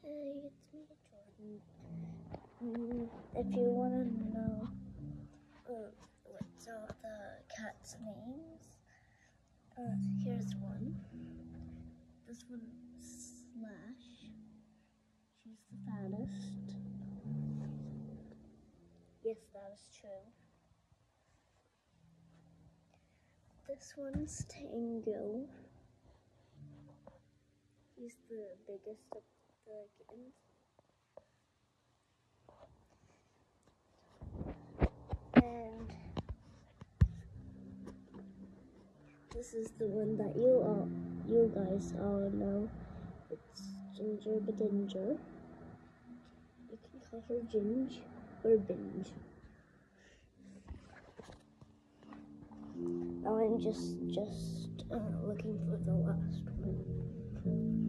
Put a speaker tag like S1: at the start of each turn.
S1: Hey, it's me, Jordan. If you want to know what's all the cats' names, here's one. This one's Slash. She's the fattest. Yes, that is true. This one's Tango. He's the biggest of the kittens. And this is the one that you guys all know. It's Ginger Badinger. You can call her Ginge or Binge. Now I'm just looking for the last one.